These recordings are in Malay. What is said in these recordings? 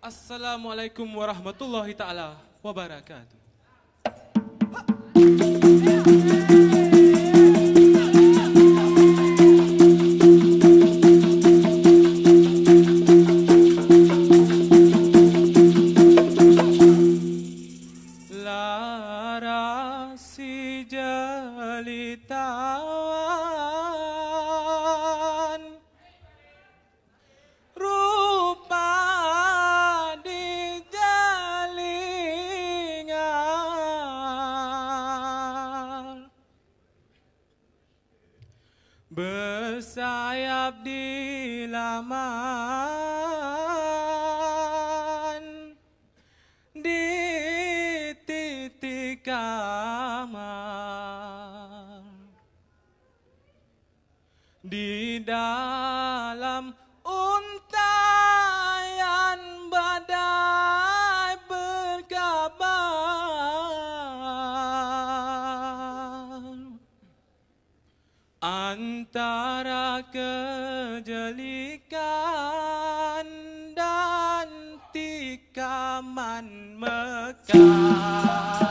Assalamualaikum warahmatullahi taala wabarakatuh. Larasi jelitawan rupa di jalingan bersayap di laman di titik kamar di dalam untayan badai berkabar antara kejelikan dan tikaman mekar.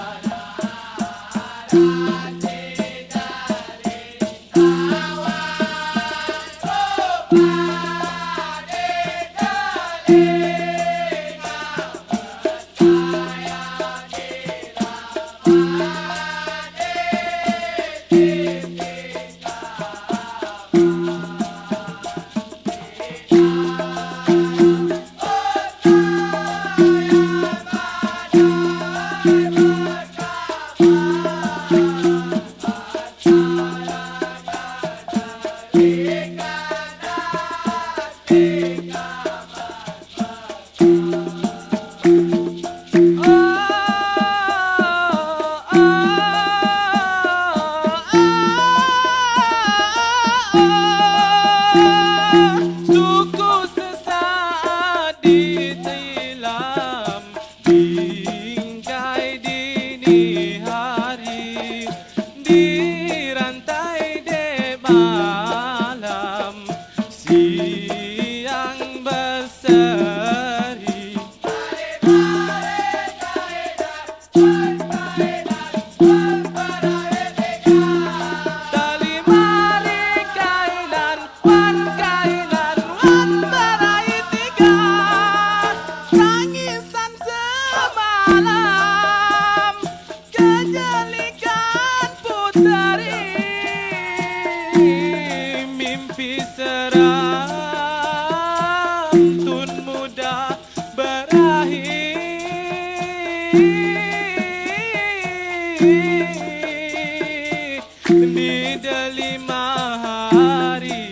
Di delima hari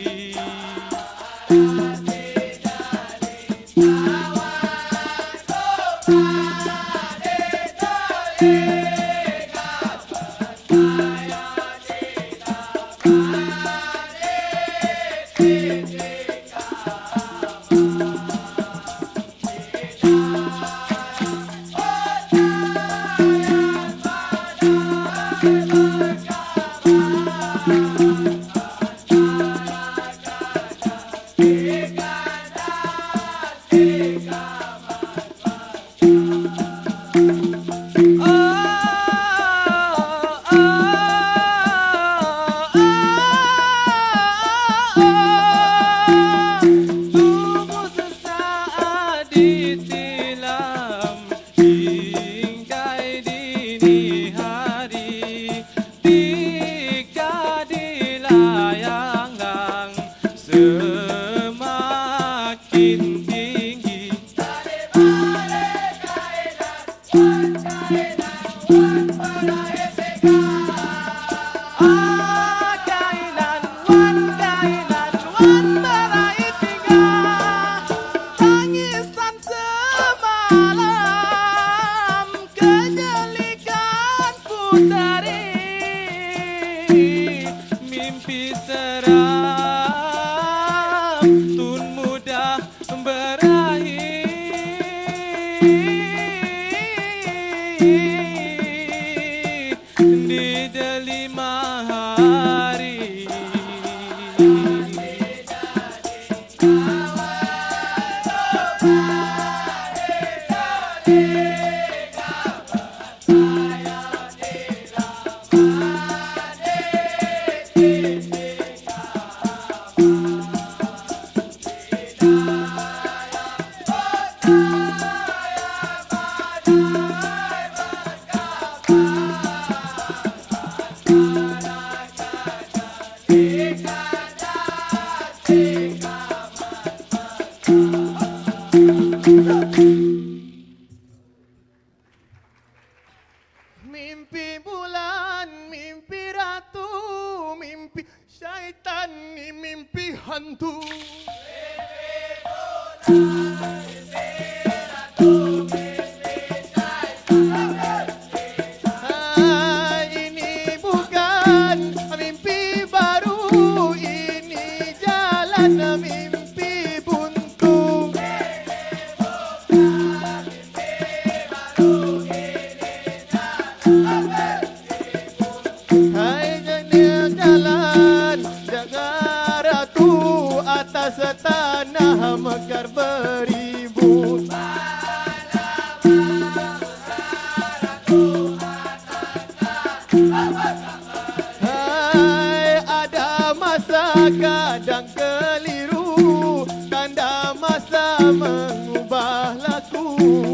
mimpi seram tun muda Mimpi bulan, mimpi ratu, mimpi syaitan, mimpi hantu. Ini bukan mimpi baru, ini jalan mimpi buntu. Hai jadinya jalan, jaga ratu atas tanah mekar beribu. Hai ada masa kadang keliru, tanda masa mengubah laku.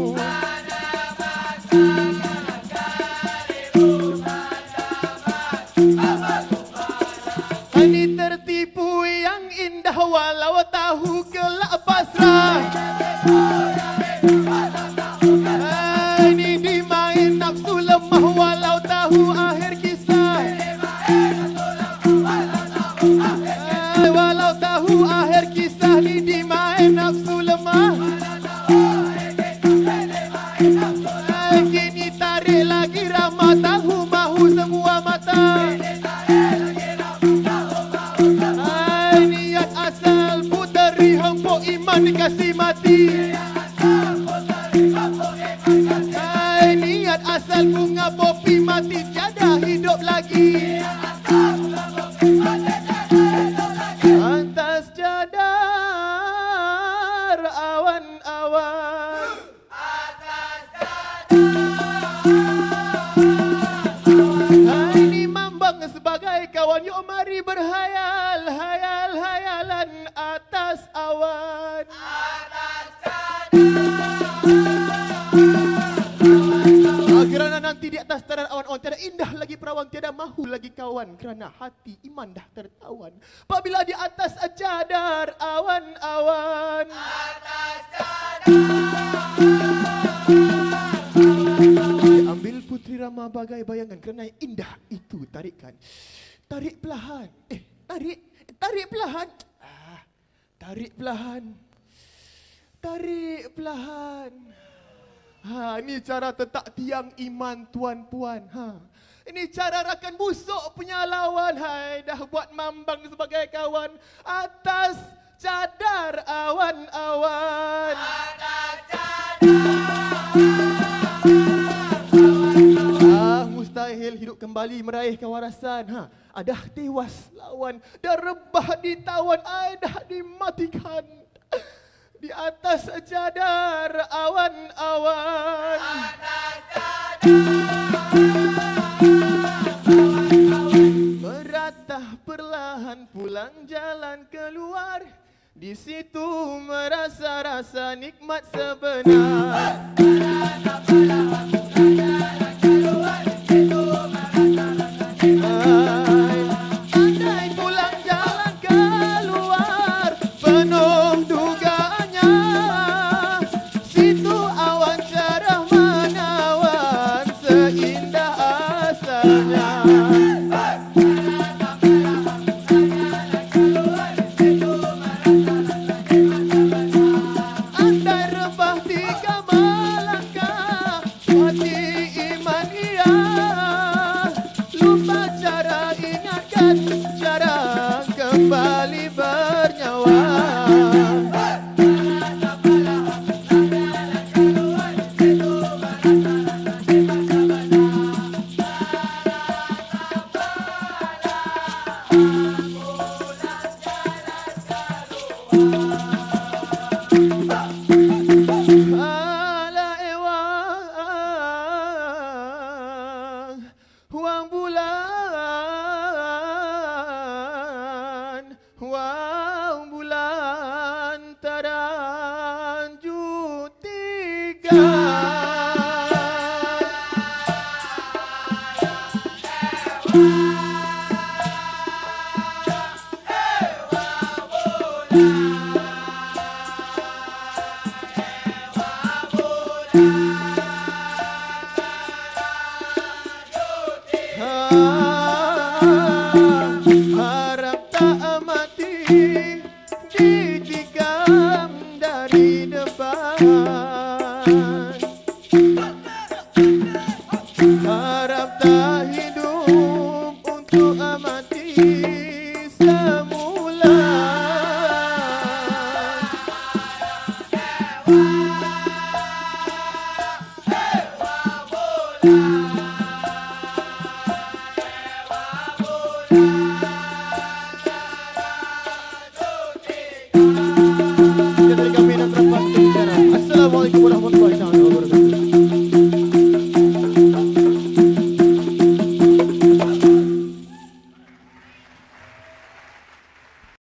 Ini tertipu yang indah walau tahu gelap pasrah. Ini dimain nafsu lemah walau tahu akhir kisah. Walau tahu akhir kisah ini dimain nafsu lemah. Kini tarik lagi ramah tahu mahu semua mata. Niat asal puteri hempuk iman dikasih mati. Niat asal bunga popi mati tiada hidup lagi. Atas cadar awan-awan. Ini mambang sebagai kawan, yuk mari berhayal, hayal-hayalan atas awan. Kerana nanti di atas tadar awan-awan tiada indah lagi perawan, tiada mahu lagi kawan, kerana hati iman dah tertawan. Apabila di atas cadar awan-awan. Ambil putri Rama bagai bayangan, kerana yang indah itu tarikan. Tarik perlahan. Tarik perlahan. Tarik perlahan. Tarik perlahan. Ini cara tetak tiang iman tuan-puan. Ini cara rakan busuk punya lawan. Hai, dah buat mambang sebagai kawan atas cadar awan-awan. Mustahil hidup kembali meraih kewarasan. Dah tewas lawan, dah rebah ditawan, dah dimatikan. Di atas cadar awan-awan. Meratah perlahan pulang jalan keluar. Di situ merasa rasa nikmat sebenar. Andai pulang jalan keluar penuh dugaannya, situ awan cerah menawan seindah asalnya. Andai rebah tiga melangkah, hati iman ia lupa cara ingatkan, cara kembali bernyawa. Huang bulan teranjut tiga. Harap tak mati ditikam dari depan. Harap tak hidup untuk amati semula.